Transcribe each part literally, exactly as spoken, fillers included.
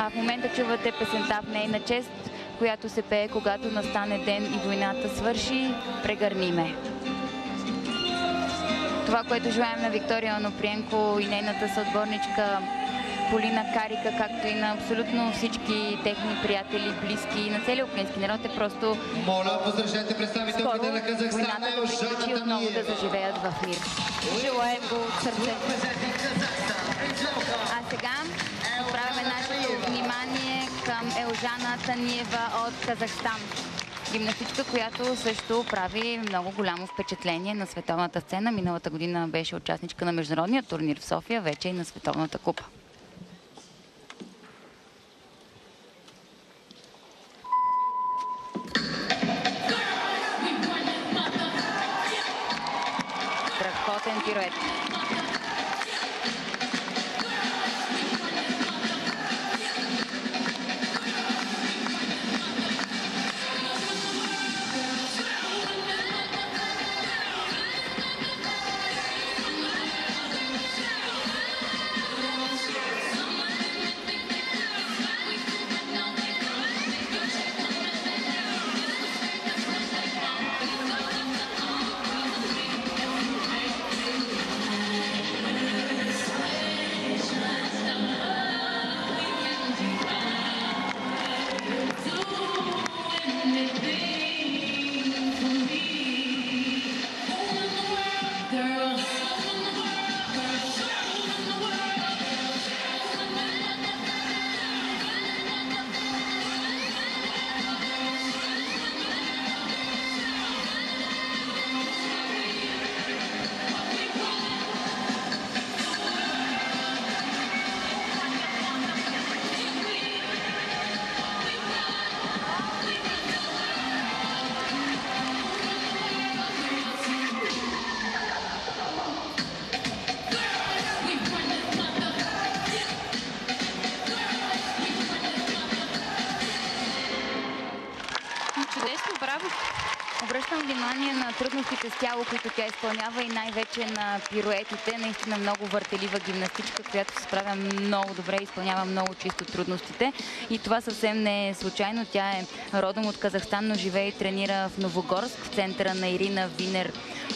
А в момента чувате песента в нейна чест, която се пее, когато настане ден и войната свърши. Прегърни ме. Това, което желаем на Виктория Оноприенко и нейната съотборничка Полина Карика, както и на абсолютно всички техни приятели, близки и на целия украински народ, е просто моля, поздравете представителките на Казахстан, войната да приключи и отново да заживеят в мир. Желаем го от сърце. А сега отправяме нашето внимание към Елжана Таниева от Казахстан. Гимнастичка, която също прави много голямо впечатление на световната сцена. Миналата година беше участничка на международния турнир в София, вече и на Световната купа. Страхотен пирует. Чудесно, браво! Обръщам внимание на трудностите с тяло, които тя изпълнява и най-вече на пируетите. Наистина много въртелива гимнастичка, която се справя много добре и изпълнява много чисто трудностите. И това съвсем не е случайно. Тя е родом от Казахстан, но живее и тренира в Новогорск, в центъра на Ирина Винер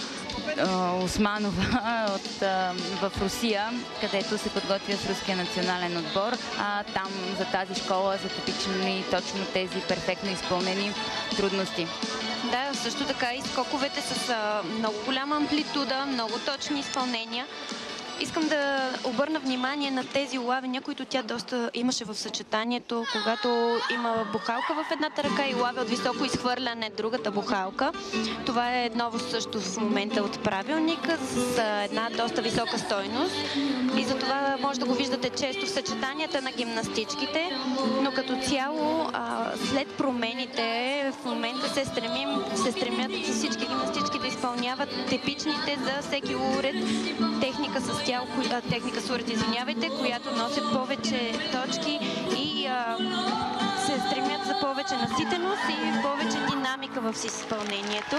Османова от, в Русия, където се подготвя с руския национален отбор. А там за тази школа са типични точно тези перфектно изпълнени трудности. Да, също така и скоковете с а, много голяма амплитуда, много точни изпълнения. Искам да обърна внимание на тези улавяния, които тя доста имаше в съчетанието, когато има бухалка в едната ръка и улавя от високо изхвърляне другата бухалка. Това е ново също в момента от правилника с една доста висока стойност и затова може да го виждате често в съчетанията на гимнастичките, но като цяло след промените в момента се стремим, се стремят всички гимнастички да изпълняват типичните за всеки уред техника с тяло, техника с уред, извинявайте, която носят повече точки и а, се стремят за повече наситеност и повече динамика в изпълнението.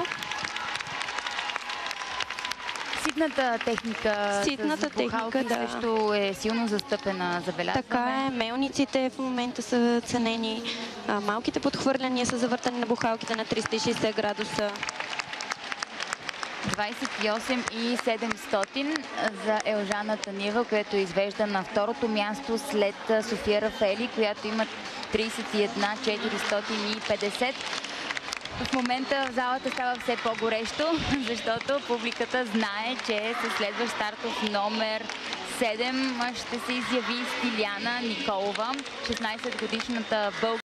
Ситната техника, Ситната с бухалки техника, да. също е силно застъпена, забелязваме. Така е, мелниците в момента са ценени, а, малките подхвърляния са завъртани на бухалките на триста и шейсет градуса. двадесет и осем и седемстотин за Елжана Таниева, която извежда на второто място след София Рафаели, която има тридесет и една четиристотин и петдесет. В момента в залата става все по-горещо, защото публиката знае, че със следващ стартов номер седем ще се изяви Стиляна Николова, шестнадесетгодишната българка.